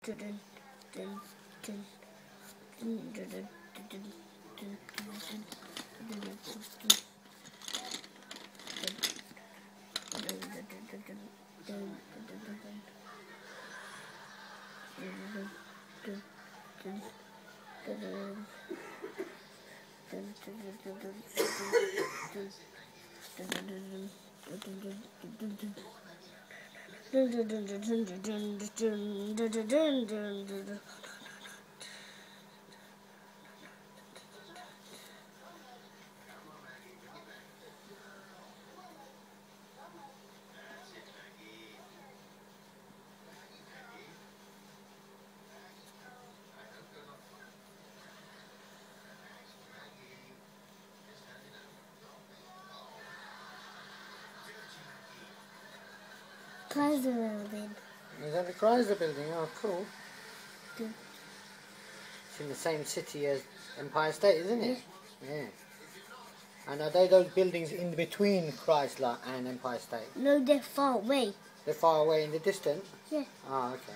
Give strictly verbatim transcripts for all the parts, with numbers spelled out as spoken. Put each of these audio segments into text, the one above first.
Dun, dun, dun, dun, dun, dun, dun, dun, dun, dun, Chrysler building. Is that the Chrysler building? Oh, cool. Yeah. It's in the same city as Empire State, isn't it? Yeah. Yeah. And are they those buildings in between Chrysler and Empire State? No, they're far away. They're far away in the distance? Yeah. Ah, okay.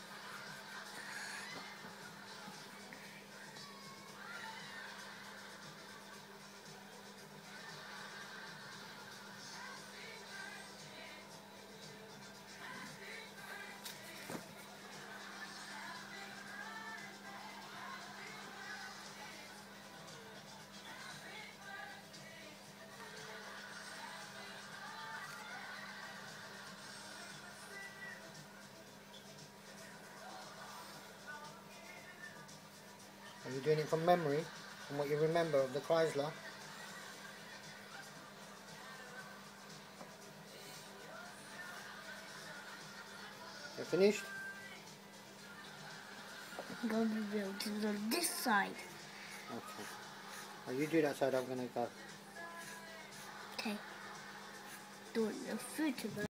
Are you doing it from memory? From what you remember of the Chrysler? You finished? I'm going to be building on this side. Okay. Well, you do that side, I'm going to go. Okay. Doing the foot of it.